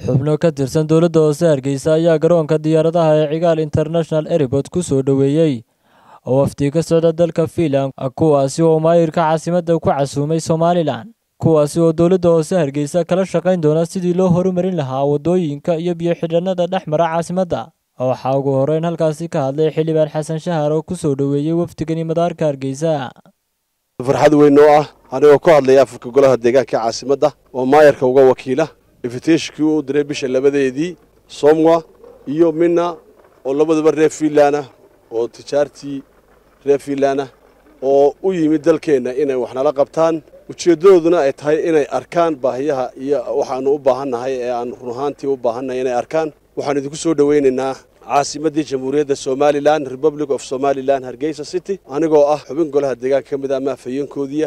xubno ka tirsan dowladda hoose Hargeysa ayaa garoonka diyaaradaha ee Cigaal International Airport ku soo dhaweeyay oo wafdi ka socda dalka Finland kuwaasi oo maayirka caasimadda ku casuumay Somaliland kuwaasi oo dowladda hoose Hargeysa kala shaqayn doona sidii loo horumarin lahaa wadooyinka iyo biyo xidhanada dhexmara caasimadda waxa ugu horeyn halkaasi ka hadlay xildhibaan Xasan Shahar oo ku soo dhaweeyay wafdigani madaarka Hargeysa farxad weyn oo ah anigoo ku hadlay afka golaha deegaanka caasimadda oo maayirka uga wakiila iftiishkii uu diray bisha labadeedii Somwa iyo Minna oo labadaba reer Finland oo tijaartii reer Finland oo u yimid dalkeena inay wax nala qabtaan ujeedadooduna ay tahay inay arkaan baahiyaha iyo waxaanu u baahanahay ee aan run ahaantii u baahanahay inay arkaan waxaan idinku soo dhaweynaynaa caasimadda Jamhuuriyadda Somaliland Republic of Somaliland Hargeysa City anigoo ah xubin golaha deegaanka kamid ah afhayeenkoodiya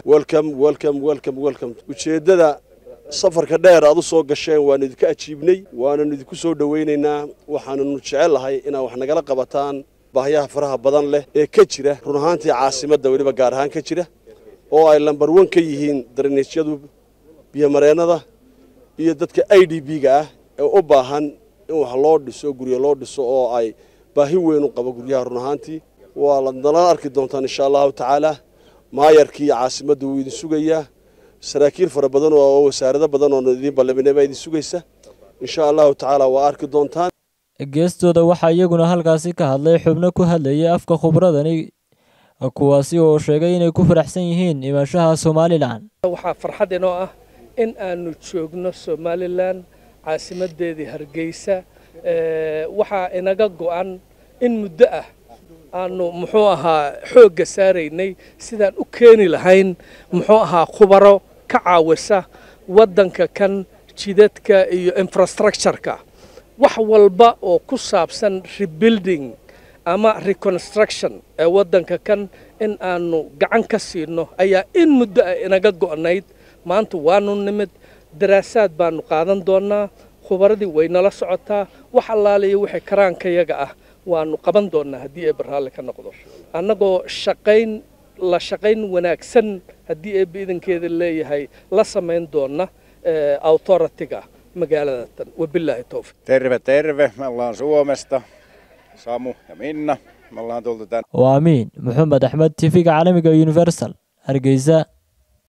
welcome ujeedada safarka dheer aad u soo gasheen waan idinka ajiibnay waana idinku soo dhaweynaynaa waxaanu jecelahay in wax nagala qabataan baahiyaha faraha badan leh ee ka jira run ahaantii caasimadda waliba gaar ahaan ka jira oo ay lambar 1 ka yihiin drainage-yadu biyo mareenada iyo dadka IDB-ga ah ee u baahan in wax loo dhiso guriga loo dhiso oo ay baahi weyn u qabo guryaha run ahaantii waa la dalaal arki doontaan insha Allah taala maayarkii caasimadda uu idin sugayaa saraakiil fara badan oo wasaarado badan oo idin balabinay idin sugaysa insha Allah taala waa arki doontaan geestooda waxa iyaguna halkaasi ka hadlay xubno ku hadlayay afka khubradani kuwaasi oo sheegay inay ku faraxsan yihiin imaashaha Somaliland waxa farxad inoo ah in aanu joogno Somaliland caasimadeedii Hargeysa waxa inaga go'an in muddo ah aanu muxuu ahaa xoogga saaraynay sidaan u keeni lahayn muxuu ahaa khubaro ka caawisa wadanka kan jidadka iyo infrastructure-ka wax walba oo ku saabsan rebuilding ama reconstruction ee wadanka kan in aanu gacan ka siino ayaa in muddo ah inaga go'nayd maanta waanu nimid daraasaad baanu qaadan doonaa khubaradii way nala socotaa wax allaaliyo wixii karaankayaga ah waanu qaban doonaa haddii ay barnaamij ka noqdo annagoo la shaqayn wanaagsan haddii ay biidankeeda leeyahay la sameyn doona authority-ga magaalada tan wabillahi tawfiq terve me ollaan Suomesta Samu ja Minna me ollaan tultu tänne Amiin Maxamed Axmed TV-ga caalamiga Universal Hargeysa